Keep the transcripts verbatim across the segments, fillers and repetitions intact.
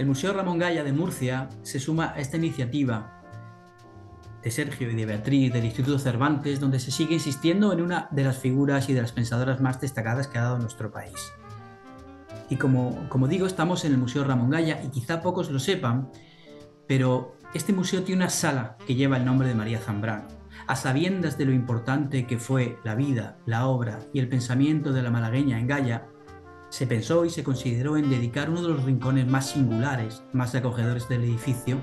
El Museo Ramón Gaya de Murcia se suma a esta iniciativa de Sergio y de Beatriz del Instituto Cervantes, donde se sigue insistiendo en una de las figuras y de las pensadoras más destacadas que ha dado nuestro país. Y como, como digo, estamos en el Museo Ramón Gaya y quizá pocos lo sepan, pero este museo tiene una sala que lleva el nombre de María Zambrano. A sabiendas de lo importante que fue la vida, la obra y el pensamiento de la malagueña en Gaya, se pensó y se consideró en dedicar uno de los rincones más singulares, más acogedores del edificio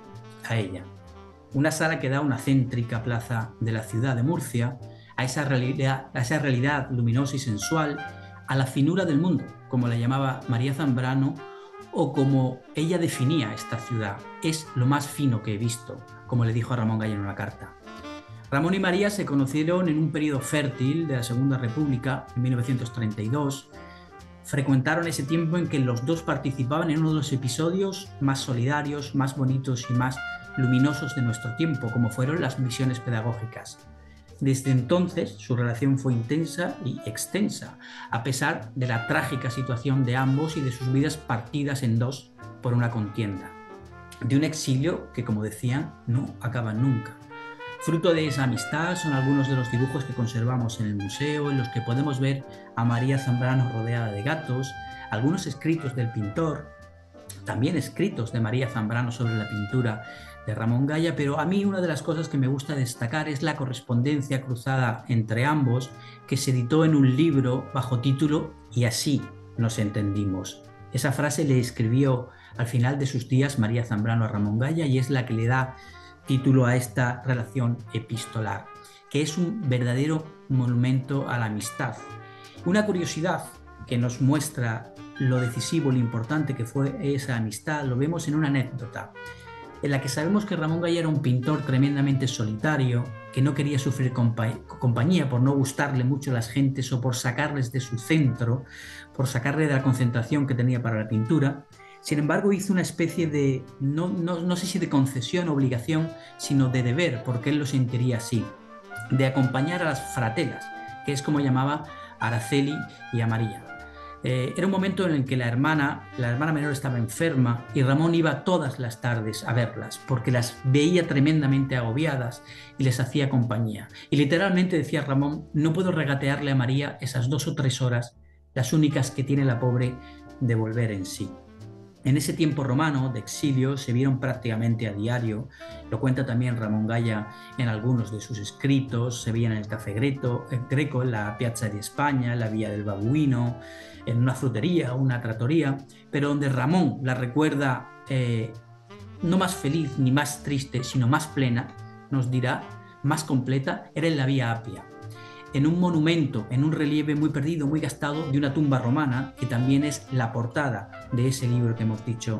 a ella. Una sala que da una céntrica plaza de la ciudad de Murcia, a esa realidad, a esa realidad luminosa y sensual, a la finura del mundo, como la llamaba María Zambrano, o como ella definía esta ciudad: es lo más fino que he visto, como le dijo a Ramón Gaya en una carta. Ramón y María se conocieron en un periodo fértil de la Segunda República, en mil novecientos treinta y dos. Frecuentaron ese tiempo en que los dos participaban en uno de los episodios más solidarios, más bonitos y más luminosos de nuestro tiempo, como fueron las misiones pedagógicas. Desde entonces su relación fue intensa y extensa, a pesar de la trágica situación de ambos y de sus vidas partidas en dos por una contienda, de un exilio que, como decían, no acaba nunca. Fruto de esa amistad son algunos de los dibujos que conservamos en el museo, en los que podemos ver a María Zambrano rodeada de gatos, algunos escritos del pintor, también escritos de María Zambrano sobre la pintura de Ramón Gaya, pero a mí una de las cosas que me gusta destacar es la correspondencia cruzada entre ambos, que se editó en un libro bajo título "Y así nos entendimos". Esa frase le escribió al final de sus días María Zambrano a Ramón Gaya y es la que le da título a esta relación epistolar, que es un verdadero monumento a la amistad. Una curiosidad que nos muestra lo decisivo, lo importante que fue esa amistad, lo vemos en una anécdota en la que sabemos que Ramón Gaya era un pintor tremendamente solitario, que no quería sufrir compa compañía por no gustarle mucho a las gentes o por sacarles de su centro, por sacarle de la concentración que tenía para la pintura. Sin embargo, hizo una especie de, no, no, no sé si de concesión o obligación, sino de deber, porque él lo sentiría así, de acompañar a las fratelas, que es como llamaba a Araceli y a María. Eh, era un momento en el que la hermana, la hermana menor estaba enferma y Ramón iba todas las tardes a verlas porque las veía tremendamente agobiadas y les hacía compañía. Y literalmente decía Ramón: no puedo regatearle a María esas dos o tres horas, las únicas que tiene la pobre de volver en sí. En ese tiempo romano de exilio se vieron prácticamente a diario, lo cuenta también Ramón Gaya en algunos de sus escritos, se veían en el Café Greco, Greco, en la Piazza de España, en la Vía del Babuino, en una frutería o una trattoria, pero donde Ramón la recuerda eh, no más feliz ni más triste, sino más plena, nos dirá, más completa, era en la Vía Apia, en un monumento, en un relieve muy perdido, muy gastado, de una tumba romana, que también es la portada de ese libro que hemos dicho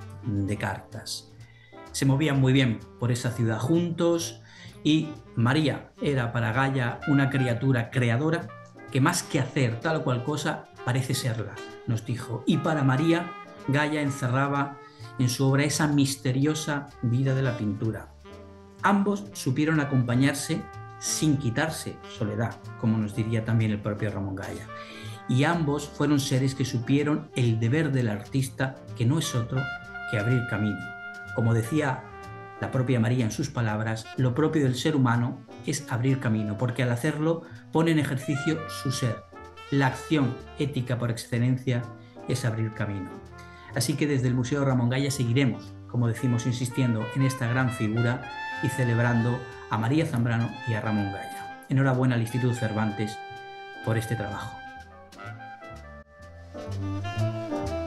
de cartas. Se movían muy bien por esa ciudad juntos y María era para Gaya una criatura creadora que, más que hacer tal o cual cosa, parece serla, nos dijo. Y para María, Gaya encerraba en su obra esa misteriosa vida de la pintura. Ambos supieron acompañarse sin quitarse soledad, como nos diría también el propio Ramón Gaya. Y ambos fueron seres que supieron el deber del artista, que no es otro que abrir camino. Como decía la propia María en sus palabras, lo propio del ser humano es abrir camino, porque al hacerlo pone en ejercicio su ser. La acción ética por excelencia es abrir camino. Así que desde el Museo Ramón Gaya seguiremos, como decimos, insistiendo en esta gran figura y celebrando a María Zambrano y a Ramón Gaya. Enhorabuena al Instituto Cervantes por este trabajo.